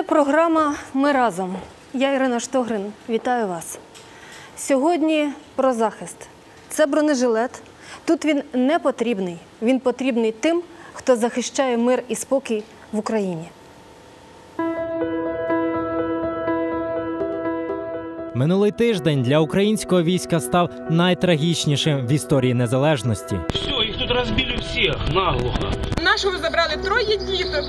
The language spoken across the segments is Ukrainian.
Програма «Ми разом». Я Ірина Штогрин. Вітаю вас. Сьогодні про захист. Це бронежилет. Тут він не потрібний. Він потрібний тим, хто захищає мир і спокій в Україні. Минулий тиждень для українського війська став найтрагічнішим в історії незалежності. Все, їх тут розбили всіх, наглухо. Нашого забрали 3 діток,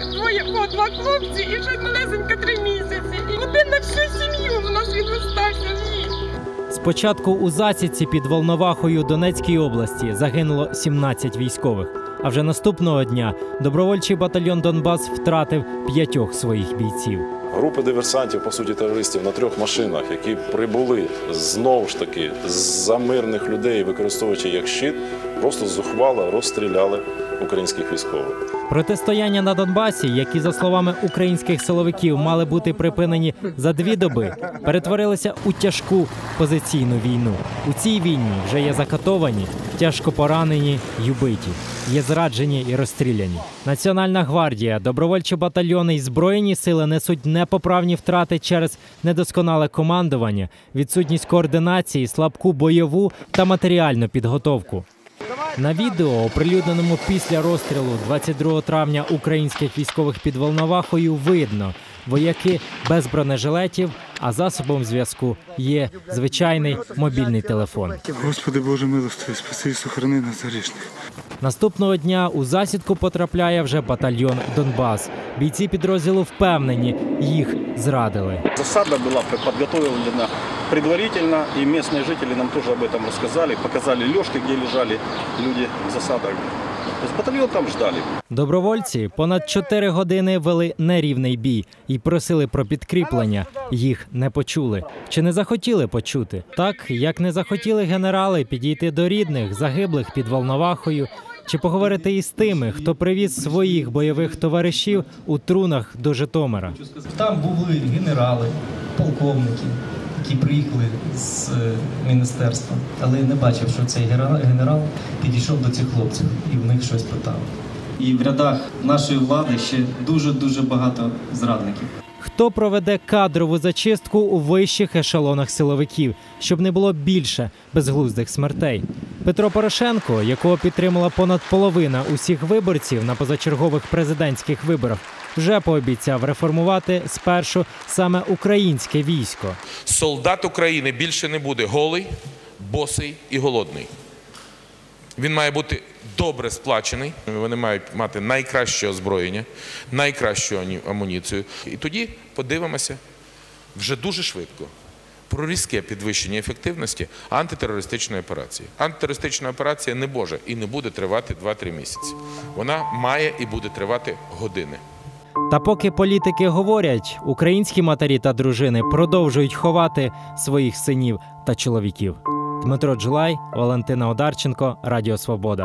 2 хлопці і ще малесенька 3 місяці. І один на всю сім'ю в нас він остався в ній. Спочатку у засідці під Волновахою Донецької області загинуло 17 військових. А вже наступного дня добровольчий батальйон «Донбас» втратив 5 своїх бійців. Групи диверсантів, по суті, терористів на 3 машинах, які прибули знову ж таки з-за мирних людей, використовуючи як щит, просто зухвало розстріляли українських військових. Протистояння на Донбасі, які, за словами українських силовиків, мали бути припинені за 2 доби, перетворилися у тяжку позиційну війну. У цій війні вже є закатовані, тяжко поранені й убиті, є зраджені і розстріляні. Національна гвардія, добровольчі батальйони і збройні сили несуть непоправні втрати через недосконале командування, відсутність координації, слабку бойову та матеріальну підготовку. На відео, оприлюдненому після розстрілу 22 травня українських військових під Волновахою, видно – вояки без бронежилетів, а засобом зв'язку є звичайний мобільний телефон. Господи Боже милостивий, спаси і сохрани нас грішних. Наступного дня у засідку потрапляє вже батальйон «Донбас». Бійці підрозділу впевнені – їх зрадили. Засада була підготовлена предварительно, и местные жители нам тоже об этом рассказали, показали лёжки, где лежали люди в засадах. То есть батальйон там ждали. Добровольці понад 4 години вели нерівний бій і просили про підкріплення. Їх не почули. Чи не захотіли почути? Так, як не захотіли генерали підійти до рідних, загиблих під Волновахою, чи поговорити із тими, хто привіз своїх бойових товаришів у трунах до Житомира. Там були генерали, полковники, які приїхали з міністерства, але я не бачив, що цей генерал підійшов до цих хлопців і в них щось питав. І в рядах нашої влади ще дуже багато зрадників. Хто проведе кадрову зачистку у вищих ешелонах силовиків, щоб не було більше безглуздих смертей? Петро Порошенко, якого підтримала понад половина усіх виборців на позачергових президентських виборах, вже пообіцяв реформувати спершу саме українське військо. Солдат України більше не буде голий, босий і голодний. Він має бути добре сплачений, вони мають мати найкраще озброєння, найкращу амуніцію. І тоді подивимося вже дуже швидко про різке підвищення ефективності антитерористичної операції. Антитерористична операція не може і не буде тривати 2-3 місяці. Вона має і буде тривати години. Та поки політики говорять, українські матері та дружини продовжують ховати своїх синів та чоловіків. Дмитро Джулай, Валентина Одарченко, Радіо Свобода.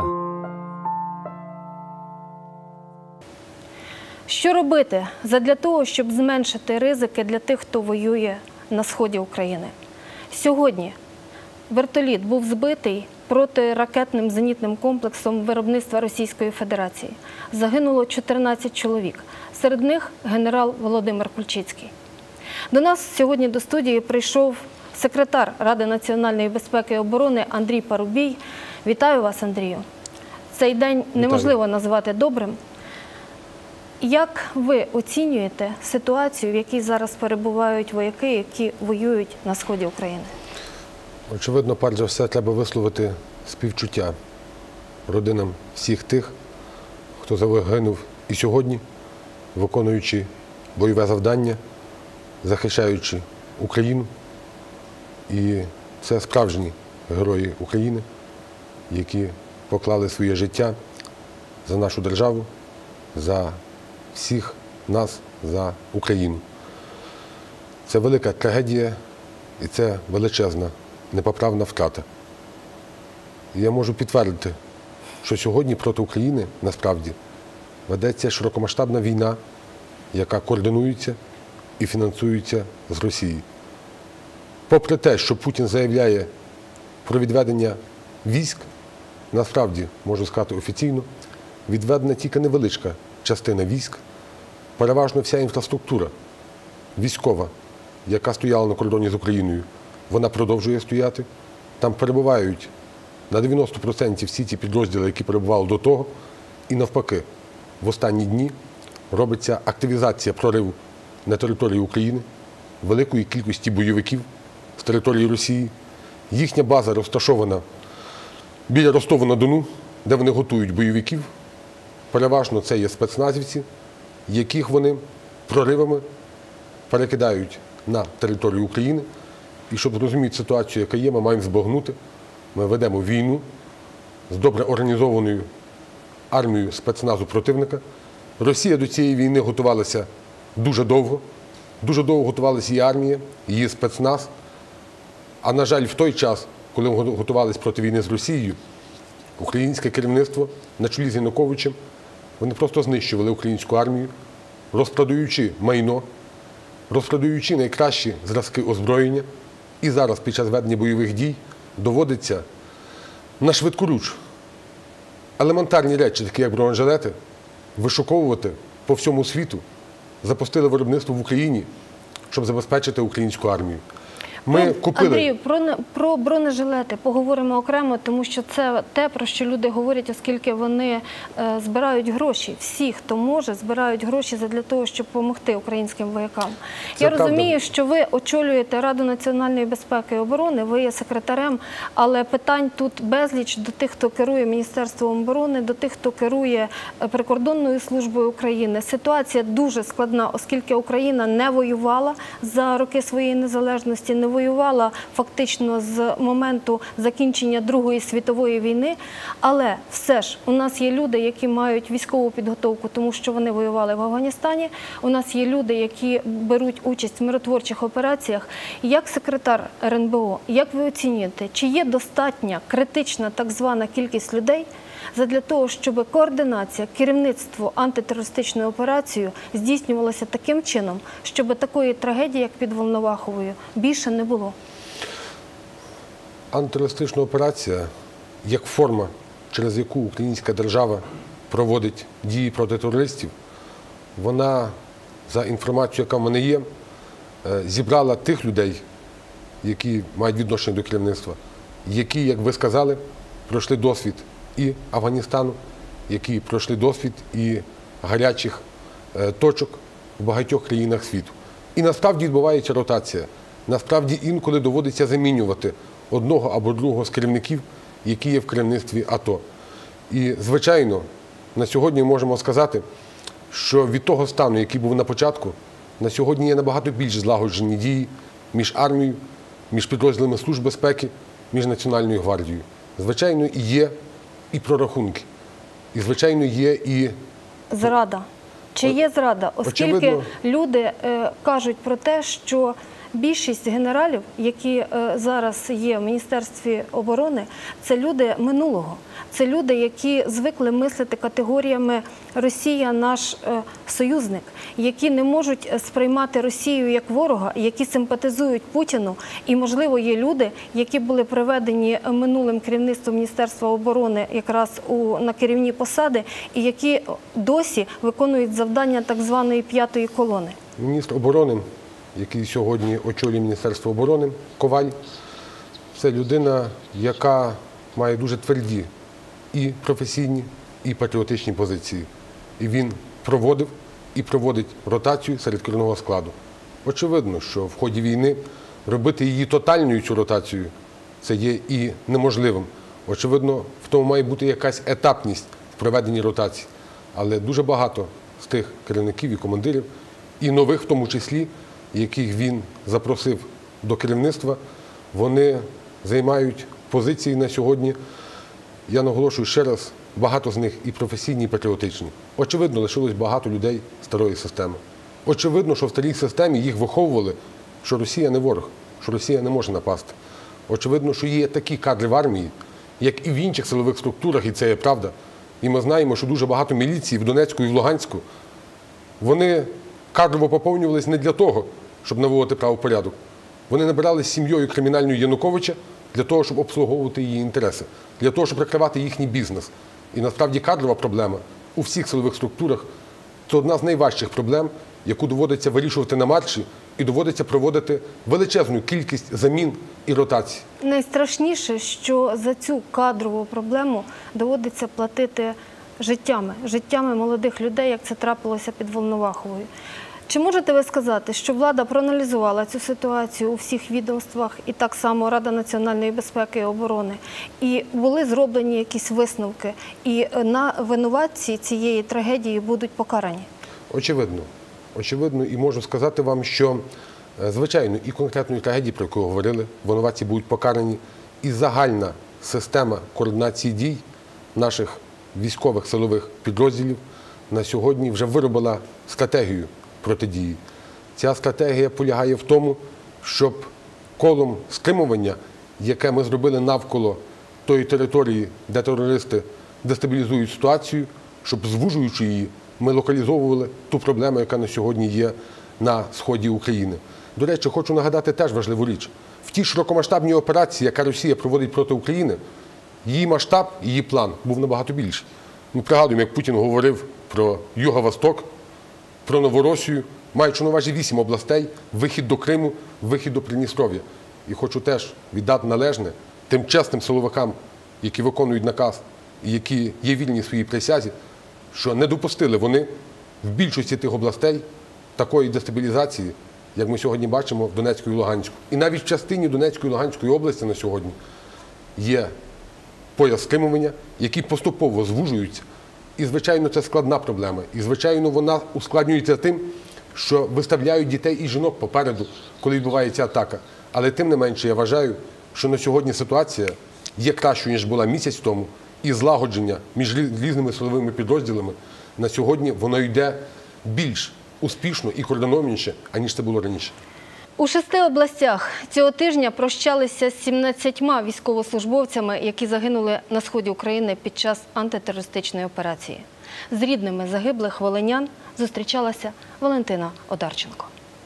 Що робити задля того, щоб зменшити ризики для тих, хто воює на сході України? Сьогодні вертоліт був збитий протиракетним зенітним комплексом виробництва Російської Федерації. Загинуло 14 чоловік. Серед них генерал Володимир Кульчицький. До нас сьогодні до студії прийшов секретар Ради національної безпеки і оборони Андрій Парубій. Вітаю вас, Андрію. Цей день неможливо назвати добрим. Як ви оцінюєте ситуацію, в якій зараз перебувають вояки, які воюють на сході України? Очевидно, перш за все, треба висловити співчуття родинам всіх тих, хто загинув і сьогодні, виконуючи бойове завдання, захищаючи Україну. І це справжні герої України, які поклали своє життя за нашу державу, за всіх нас, за Україну. Це велика трагедія і це величезна, непоправна втрата. І я можу підтвердити, що сьогодні проти України, насправді, ведеться широкомасштабна війна, яка координується і фінансується з Росії. Попри те, що Путін заявляє про відведення військ, насправді, можу сказати офіційно, відведена тільки невеличка частина військ, переважно вся інфраструктура військова, яка стояла на кордоні з Україною, вона продовжує стояти. Там перебувають на 90% всі ті підрозділи, які перебували до того. І навпаки, в останні дні робиться активізація прориву на території України великої кількості бойовиків з території Росії. Їхня база розташована біля Ростова-на-Дону, де вони готують бойовиків. Переважно це є спецназівці, яких вони проривами перекидають на територію України. І щоб зрозуміти ситуацію, яка є, ми маємо збагнути. Ми ведемо війну з добре організованою армією спецназу противника. Росія до цієї війни готувалася дуже довго. Дуже довго готувалася її армія, її спецназ. А, на жаль, в той час, коли ми готувалися проти війни з Росією, українське керівництво на чолі з Януковичем, вони просто знищували українську армію, розпродаючи майно, розпродаючи найкращі зразки озброєння. І зараз, під час ведення бойових дій, доводиться на швидкоруч елементарні речі, такі як бронежилети, вишуковувати по всьому світу. Запустили виробництво в Україні, щоб забезпечити українську армію. Ми купили... Андрію, про бронежилети поговоримо окремо, тому що це те, про що люди говорять, оскільки вони збирають гроші. Всі, хто може, збирають гроші для того, щоб допомогти українським воякам. Я розумію, що ви очолюєте Раду національної безпеки і оборони, ви є секретарем, але питань тут безліч до тих, хто керує Міністерством оборони, до тих, хто керує Прикордонною службою України. Ситуація дуже складна, оскільки Україна не воювала за роки своєї незалежності, не воювала фактично з моменту закінчення Другої світової війни, але все ж у нас є люди, які мають військову підготовку, тому що вони воювали в Афганістані, у нас є люди, які беруть участь в миротворчих операціях. Як секретар РНБО, як ви оцінюєте, чи є достатня критична так звана кількість людей задля того, щоб координація, керівництво антитерористичною операцією здійснювалося таким чином, щоб такої трагедії, як під Волноваховою, більше не було? Антитерористична операція, як форма, через яку українська держава проводить дії проти терористів, вона, за інформацією, яка в мене є, зібрала тих людей, які мають відношення до керівництва, які, як ви сказали, пройшли досвід і Афганістану, які пройшли досвід і гарячих точок в багатьох країнах світу. І насправді відбувається ротація. Насправді інколи доводиться замінювати одного або другого з керівників, які є в керівництві АТО. І, звичайно, на сьогодні можемо сказати, що від того стану, який був на початку, на сьогодні є набагато більш злагоджені дії між армією, між підрозділами Служби безпеки, між Національною гвардією. Звичайно, і є і прорахунки. І, звичайно, є і... Зрада. Чи є зрада? Оскільки люди кажуть про те, що більшість генералів, які зараз є в Міністерстві оборони, це люди минулого. Це люди, які звикли мислити категоріями «Росія – наш союзник», які не можуть сприймати Росію як ворога, які симпатизують Путіну. І, можливо, є люди, які були приведені минулим керівництвом Міністерства оборони якраз на керівні посади, і які досі виконують завдання так званої «п'ятої колони». Міністр оборони, який сьогодні очолює Міністерство оборони, Коваль, це людина, яка має дуже тверді і професійні, і патріотичні позиції. І він проводив і проводить ротацію серед керівного складу. Очевидно, що в ході війни робити її тотальною, цю ротацію, це є і неможливим. Очевидно, в тому має бути якась етапність в проведенні ротації. Але дуже багато з тих керівників і командирів, і нових в тому числі, яких він запросив до керівництва, вони займають позиції на сьогодні. Я наголошую ще раз, багато з них і професійні, і патріотичні. Очевидно, лишилось багато людей старої системи. Очевидно, що в старій системі їх виховували, що Росія не ворог, що Росія не може напасти. Очевидно, що є такі кадри в армії, як і в інших силових структурах, і це є правда. І ми знаємо, що дуже багато міліції в Донецьку і в Луганську, вони кадрово поповнювалися не для того, щоб наводити правопорядок. Вони набиралися сім'єю кримінальною Януковича для того, щоб обслуговувати її інтереси, для того, щоб прикривати їхній бізнес. І насправді кадрова проблема у всіх силових структурах – це одна з найважчих проблем, яку доводиться вирішувати на марші і доводиться проводити величезну кількість замін і ротацій. Найстрашніше, що за цю кадрову проблему доводиться платити життями молодих людей, як це трапилося під Волноваховою. Чи можете ви сказати, що влада проаналізувала цю ситуацію у всіх відомствах, і так само Рада національної безпеки і оборони, і були зроблені якісь висновки, і винуватці цієї трагедії будуть покарані? Очевидно. Очевидно, і можу сказати вам, що, звичайно, і конкретної трагедії, про яку говорили, винуватці будуть покарані, і загальна система координації дій наших військових силових підрозділів на сьогодні вже виробила стратегію протидії. Ця стратегія полягає в тому, щоб колом стримування, яке ми зробили навколо тої території, де терористи дестабілізують ситуацію, щоб, звужуючи її, ми локалізовували ту проблему, яка на сьогодні є на сході України. До речі, хочу нагадати теж важливу річ. В тій широкомасштабній операції, яка Росія проводить проти України, її масштаб, її план був набагато більший. Ми пригадуємо, як Путін говорив про Юго-Восток, про Новоросію, маючи на увазі 8 областей, вихід до Криму, вихід до Придністров'я. І хочу теж віддати належне тим чесним силовикам, які виконують наказ і які є вільні в своїй присязі, що не допустили вони в більшості тих областей такої дестабілізації, як ми сьогодні бачимо в Донецьку і Луганську. І навіть в частині Донецької і Луганської області на сьогодні є пояс стримування, які поступово звужуються. І, звичайно, це складна проблема. І, звичайно, вона ускладнюється тим, що виставляють дітей і жінок попереду, коли відбувається атака. Але тим не менше, я вважаю, що на сьогодні ситуація є кращою, ніж була місяць тому, і злагодження між різними силовими підрозділами на сьогодні воно йде більш успішно і координованіше, аніж це було раніше. У 6 областях цього тижня прощалися з 17 військовослужбовцями, які загинули на сході України під час антитерористичної операції. З рідними загиблих волинян зустрічалася Валентина Одарченко.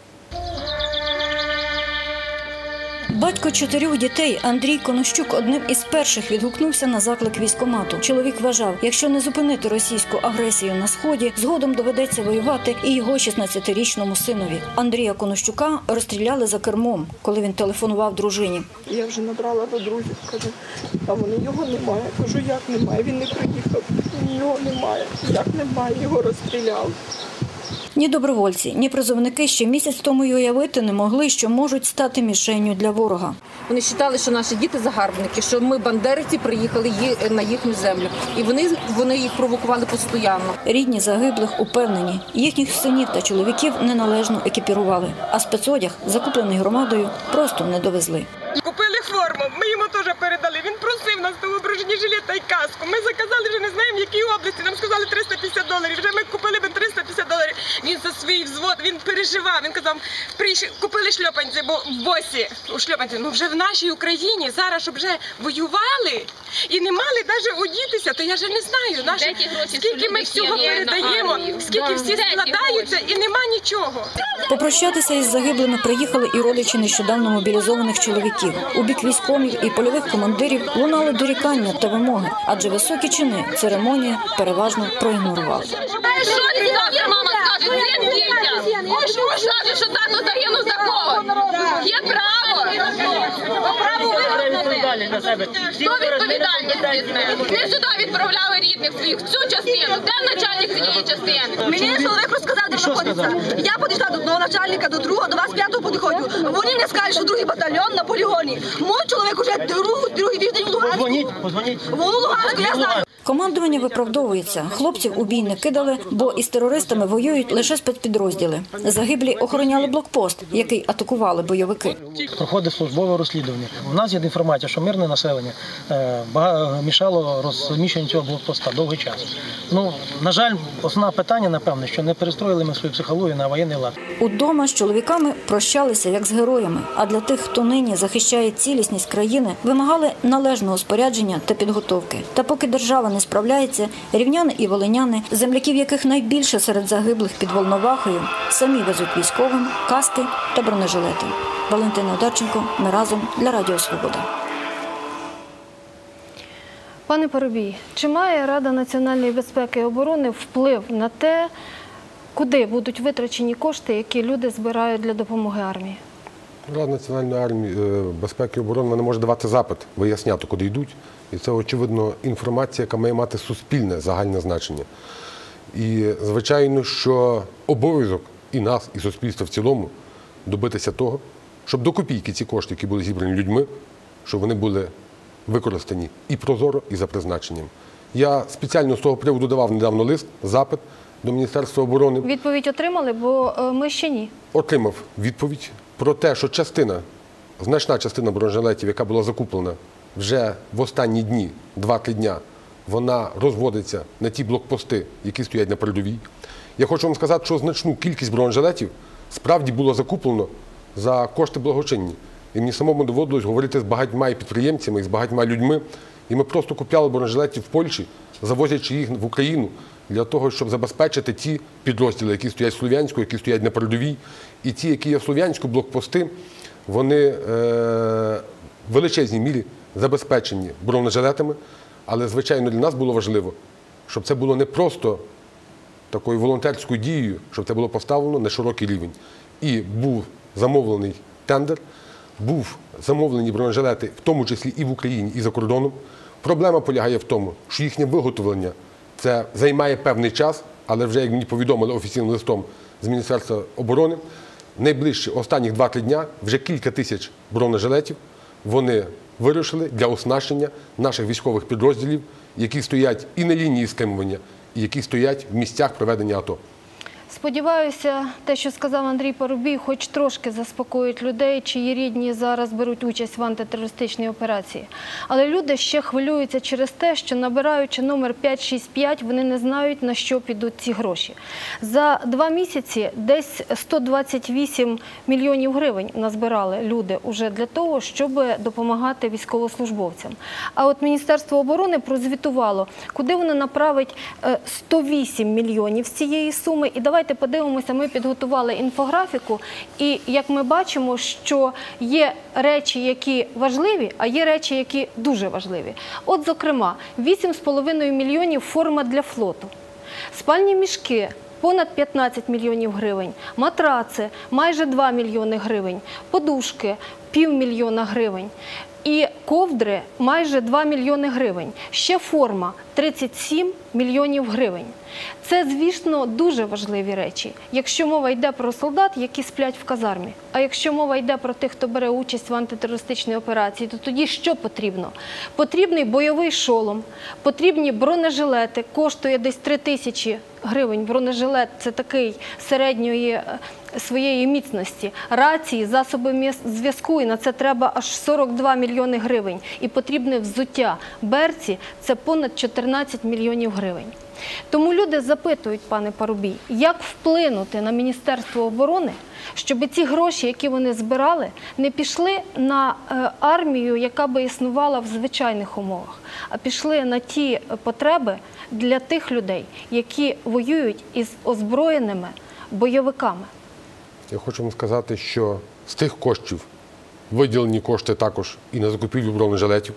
Батько 4 дітей Андрій Конощук одним із перших відгукнувся на заклик військкомату. Чоловік вважав, якщо не зупинити російську агресію на Сході, згодом доведеться воювати і його 16-річному синові. Андрія Конощука розстріляли за кермом, коли він телефонував дружині. Я вже набрала до друзів, кажу, а вони його немає. Кажу, як немає, він не приїхав, його немає. Як немає, його розстріляли. Ні добровольці, ні призовники ще місяць тому й уявити не могли, що можуть стати мішенню для ворога. Вони вважали, що наші діти загарбники, що ми бандерівці приїхали на їхню землю. І вони їх провокували постійно. Рідні загиблих упевнені, їхніх синів та чоловіків неналежно екіпірували, а спецодяг, закуплений громадою, просто не довезли. Купили форму, ми йому теж передали. Він просив нас того бронежилет та й каску. Ми заказали, вже не знаємо, в якій області. Нам сказали $350. Вже ми купили б $350. Він за свій взвод, він переживав. Він казав, купили шльопанці, бо в босі у шльопанці. Ну вже в нашій Україні зараз, щоб вже воювали і не мали навіть одітися, то я вже не знаю, скільки ми всього передаємо, скільки всі складаються і нема нічого. Попрощатися із загиблими приїхали і родичі нещодавно мобілізованих чоловіків. У бік військомів і польових командирів лунали дорікання та вимоги, адже високі чини церемонії переважно проігнорували. Що мама скаже цим дітям? Скаже, що тато загинув за кого? Є право. Право виправдати. Хто відповідальність візьме? Ми сюди відправляли рідних своїх, в цю частину. Де начальник цієї частини? Мені чоловік розказав, де знаходиться. Я підійшла до одного начальника, до другого, до вас 5-го підходжу. Вони мені скажуть, що другий батальйон на полігоні. Мой чоловік уже другий тиждень у Луганську. Позвоніть. Вон у Луганську, я знаю. Командування виправдовується. Хлопців у бій не кидали, бо із терористами воюють лише спецпідрозділи. Загиблі охороняли блокпост, який атакували бойовики. Проходить службове розслідування. У нас є інформація, що мирне населення мішало розміщенню цього блокпоста довгий час. На жаль, основне питання, напевне, що не перестроїли ми свою психологію на воєнний лад. Удома з чоловіками прощалися як з героями, а для тих, хто нині захищає цілісність країни, вимагали належного спорядження та підготовки. Та поки держава не справляється, рівняни і волиняни, земляків яких найбільше серед загиблих під Волновахою, самі везуть військовим каски та бронежилети. Валентина Одарченко, ми разом для Радіо Свобода. Пане Парубій, чи має Рада національної безпеки і оборони вплив на те, куди будуть витрачені кошти, які люди збирають для допомоги армії? Рада національної армії безпеки і оборони не може давати запит, виясняти, куди йдуть. І це, очевидно, інформація, яка має мати суспільне загальне значення. І, звичайно, що обов'язок і нас, і суспільства в цілому добитися того, щоб до копійки ці кошти, які були зібрані людьми, щоб вони були використані і прозоро, і за призначенням. Я спеціально з того приводу давав недавно лист, запит до Міністерства оборони. Відповідь отримали, бо ми ще ні. Отримав відповідь про те, що значна частина бронежилетів, яка була закуплена вже в останні дні, 2-3 дня, вона розводиться на ті блокпости, які стоять на передовій. Я хочу вам сказати, що значну кількість бронежилетів справді було закуплено за кошти благочинні. І мені самому доводилось говорити з багатьма підприємцями і з багатьма людьми. І ми просто купляли бронежилетів в Польщі, завозячи їх в Україну, для того, щоб забезпечити ті підрозділи, які стоять в Слов'янську, які стоять на передовій. І ті, які є в Слов'янську, блокпости, вони в величезній мірі забезпечені бронежилетами. Але, звичайно, для нас було важливо, щоб це було не просто такою волонтерською дією, щоб це було поставлено на широкий рівень. І був замовлений тендер, був замовлені бронежилети, в тому числі і в Україні, і за кордоном. Проблема полягає в тому, що їхнє виготовлення це займає певний час, але вже, як мені повідомили офіційним листом з Міністерства оборони, найближчі останніх 2-3 дня вже кілька тисяч бронежилетів вони вирушили для оснащення наших військових підрозділів, які стоять і на лінії стримування, і які стоять в місцях проведення АТО. Сподіваюся, те, що сказав Андрій Парубій, хоч трошки заспокоїть людей, чиї рідні зараз беруть участь в антитерористичній операції. Але люди ще хвилюються через те, що, набираючи номер 565, вони не знають, на що підуть ці гроші. За 2 місяці десь 128 мільйонів гривень назбирали люди уже для того, щоб допомагати військовослужбовцям. А от Міністерство оборони прозвітувало, куди воно направить 108 мільйонів з цієї суми. І давайте подивимося, ми підготували інфографіку, і як ми бачимо, що є речі, які важливі, а є речі, які дуже важливі. От, зокрема, 8,5 мільйонів форма для флоту, спальні мішки – понад 15 мільйонів гривень, матраци – майже 2 мільйони гривень, подушки – півмільйона гривень. І ковдри – майже 2 мільйони гривень. Ще форма – 37 мільйонів гривень. Це, звісно, дуже важливі речі, якщо мова йде про солдат, які сплять в казармі. А якщо мова йде про тих, хто бере участь в антитерористичній операції, то тоді що потрібно? Потрібний бойовий шолом, потрібні бронежилети, коштує десь 3 тисячі гривень. Бронежилет – це такий середньої своєї міцності. Рації, засоби зв'язку, і на це треба аж 42 мільйони гривень. І потрібне взуття. Берці – це понад 14 мільйонів гривень. Тому люди запитують, пане Парубій, як вплинути на Міністерство оборони, щоб ці гроші, які вони збирали, не пішли на армію, яка би існувала в звичайних умовах, а пішли на ті потреби для тих людей, які воюють із озброєними бойовиками. Я хочу вам сказати, що з тих коштів виділені кошти також і на закупівлю бронежилетів.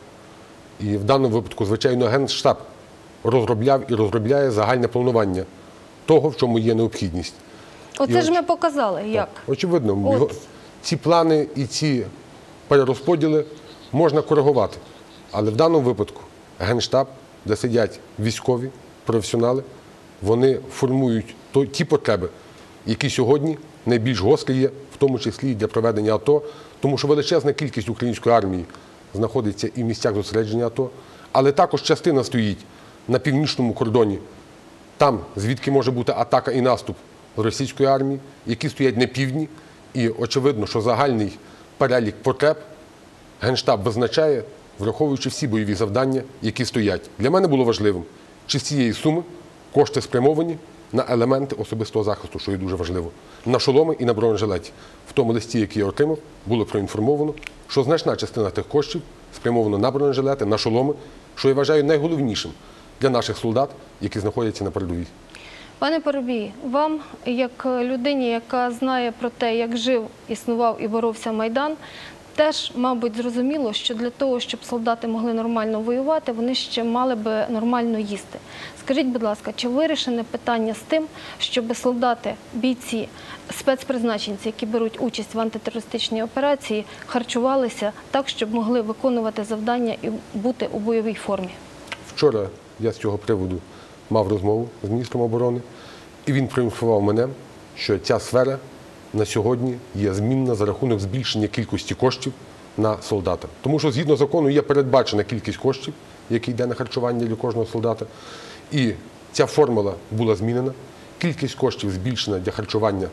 І в даному випадку, звичайно, Генштаб розробляв і розробляє загальне планування того, в чому є необхідність. Оце ж ми показали, як. Очевидно, ці плани і ці перерозподіли можна коригувати. Але в даному випадку Генштаб, де сидять військові, професіонали, вони формують ті потреби, які сьогодні найбільш гострі є, в тому числі і для проведення АТО, тому що величезна кількість української армії знаходиться і в місцях зосередження АТО, але також частина стоїть на північному кордоні, там, звідки може бути атака і наступ російської армії, які стоять на півдні, і очевидно, що загальний перелік потреб Генштаб визначає, враховуючи всі бойові завдання, які стоять. Для мене було важливим, чи з цієї суми кошти спрямовані на елементи особистого захисту, що є дуже важливо, на шоломи і на бронежилеті. В тому листі, який я отримав, було проінформовано, що значна частина тих коштів спрямована на бронежилети, на шоломи, що я вважаю найголовнішим для наших солдат, які знаходяться на передовій. Пане Парубій, вам, як людині, яка знає про те, як жив, існував і боровся Майдан, теж, мабуть, зрозуміло, що для того, щоб солдати могли нормально воювати, вони ще мали би нормально їсти. Скажіть, будь ласка, чи вирішене питання з тим, щоб солдати, бійці, спецпризначенці, які беруть участь в антитерористичній операції, харчувалися так, щоб могли виконувати завдання і бути у бойовій формі? Вчора я з цього приводу мав розмову з міністром оборони, і він проінформував мене, що ця сфера на сьогодні є змінна за рахунок збільшення кількості коштів на солдата. Тому що згідно закону є передбачена кількість коштів, які йде на харчування для кожного солдата. І ця формула була змінена, кількість коштів збільшена для харчування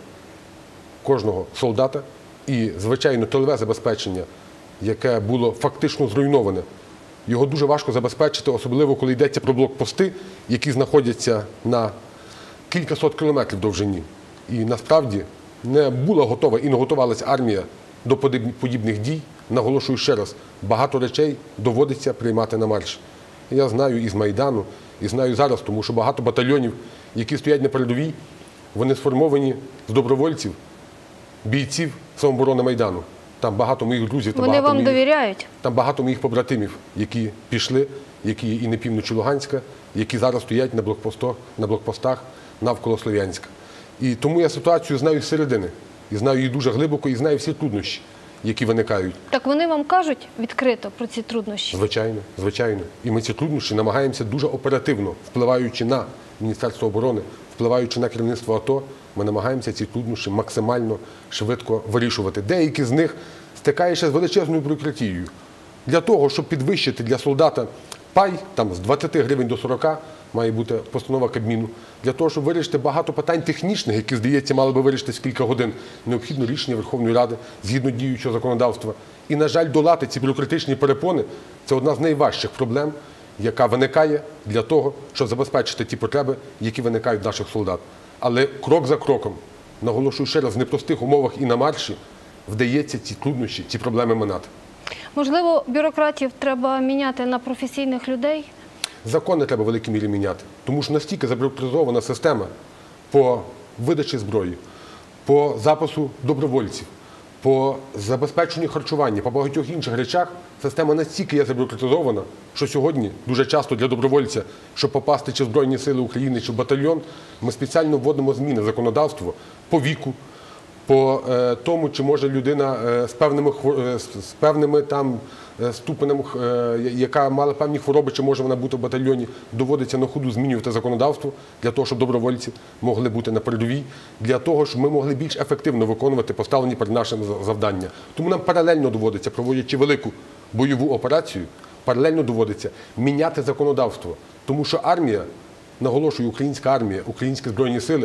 кожного солдата. І, звичайно, тилове забезпечення, яке було фактично зруйноване, його дуже важко забезпечити, особливо коли йдеться про блокпости, які знаходяться на кількасот кілометрів довжині. І насправді не була готова і не готувалася армія до подібних дій. Наголошую ще раз, багато речей доводиться приймати на марш. Я знаю із Майдану, і знаю зараз, тому що багато батальйонів, які стоять на передовій, вони сформовані з добровольців, бійців самооборони Майдану. Там багато моїх друзів. Вони вам довіряють? Там багато моїх побратимів, які пішли, які є і на півночі Луганська, які зараз стоять на блокпостах навколо Слов'янська. І тому я ситуацію знаю з середини. І знаю її дуже глибоко, і знаю всі труднощі, які виникають. Так вони вам кажуть відкрито про ці труднощі? Звичайно, звичайно. І ми ці труднощі намагаємося дуже оперативно, впливаючи на Міністерство оборони, впливаючи на керівництво АТО, ми намагаємося ці труднощі максимально швидко вирішувати. Деякі з них стикаються з величезною бюрократією. Для того, щоб підвищити для солдата пай, там з 20 гривень до 40, має бути постанова Кабміну. Для того, щоб вирішити багато питань технічних, які, здається, мали би вирішитись в кілька годин, необхідно рішення Верховної Ради згідно діючого законодавства. І, на жаль, долати ці бюрократичні перепони – це одна з найважчих проблем, яка виникає для того, щоб забезпечити ті потреби, які виникають в наших солдат. Але крок за кроком, наголошую ще раз, в непростих умовах і на марші вдається ці труднощі, ці проблеми минати. Можливо, бюрократів треба міняти на професійних людей? Закони треба в великій мірі міняти, тому що настільки забюрократизована система по видачі зброї, по запису добровольців, по забезпеченню харчування, по багатьох інших речах, система настільки є забюрократизована, що сьогодні дуже часто для добровольця, щоб попасти чи в Збройні Сили України, чи в батальйон, ми спеціально вводимо зміни в законодавство по віку, по тому, чи може людина з певними там ступенем, яка мала певні хвороби, чи може вона бути в батальйоні, доводиться на ходу змінювати законодавство для того, щоб добровольці могли бути на передовій, для того, щоб ми могли більш ефективно виконувати поставлені перед нашими завдання. Тому нам паралельно доводиться, проводячи велику бойову операцію, паралельно доводиться міняти законодавство. Тому що армія, наголошую, українська армія, українські Збройні Сили,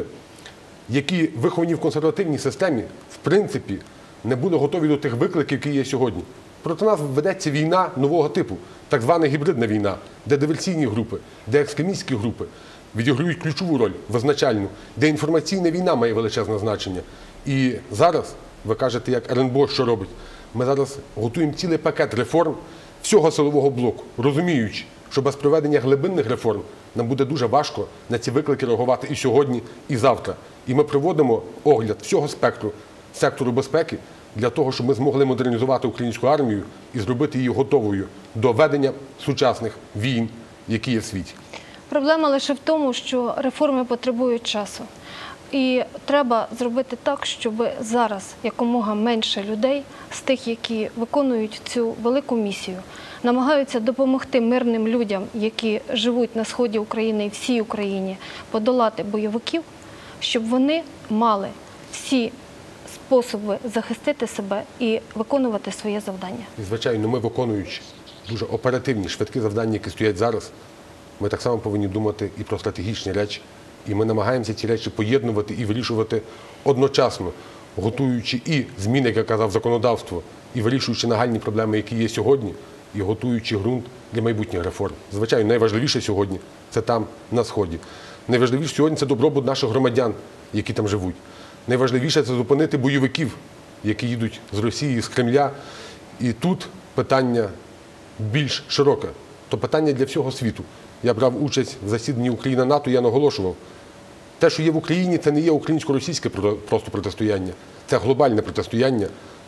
які виховані в консервативній системі, в принципі, не були готові до тих викликів, які є сьогодні. Проти нас ведеться війна нового типу, так звана гібридна війна, де диверсійні групи, де екстремістські групи відіграють ключову роль, визначальну, де інформаційна війна має величезне значення. І зараз, ви кажете, як РНБО що робить, ми зараз готуємо цілий пакет реформ всього силового блоку, розуміючи, що без проведення глибинних реформ нам буде дуже важко на ці виклики реагувати і сьогодні, і завтра. І ми проводимо огляд всього спектру сектору безпеки для того, щоб ми змогли модернізувати українську армію і зробити її готовою до ведення сучасних війн, які є в світі. Проблема лише в тому, що реформи потребують часу. І треба зробити так, щоб зараз якомога менше людей з тих, які виконують цю велику місію, намагаються допомогти мирним людям, які живуть на сході України і всій Україні, подолати бойовиків, щоб вони мали всі способи захистити себе і виконувати своє завдання. І, звичайно, ми, виконуючи дуже оперативні, швидкі завдання, які стоять зараз, ми так само повинні думати і про стратегічні речі. І ми намагаємося ці речі поєднувати і вирішувати одночасно, готуючи і зміни, як я казав, законодавство, і вирішуючи нагальні проблеми, які є сьогодні, і готуючи ґрунт для майбутніх реформ. Звичайно, найважливіше сьогодні – це там, на Сході. Найважливіше сьогодні – це добробут наших громадян, які там живуть. Найважливіше – це зупинити бойовиків, які їдуть з Росії, з Кремля. І тут питання більш широке. То питання для всього світу. Я брав участь в засіданні Україна-НАТО, я наголошував. Те, що є в Україні, це не є українсько-російське просто протистояння. Це глобальне протистояння,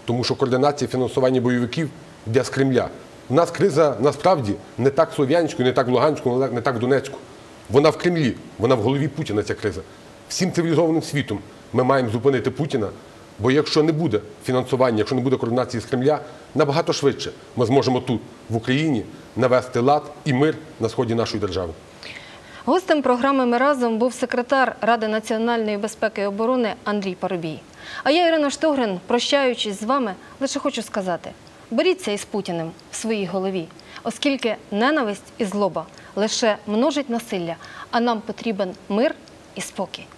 Тому що координація фінансування бойовиків йде з Кремля. У нас криза насправді не так в Слов'янську, не так в Луганську, не так в Донецьку. Вона в Кремлі, вона в голові Путіна, ця криза. Всім цивілізованим світом ми маємо зупинити Путіна, бо якщо не буде фінансування, якщо не буде координації з Кремля, набагато швидше ми зможемо тут, в Україні, навести лад і мир на сході нашої держави. Гостем програми «Ми разом» був секретар Ради національної безпеки і оборони Андрій Парубій. А я, Ірина Штогрин, прощаючись з вами, лише хочу сказати – боріться із Путіним в своїй голові, оскільки ненависть і злоба лише множить насилля, а нам потрібен мир і спокій.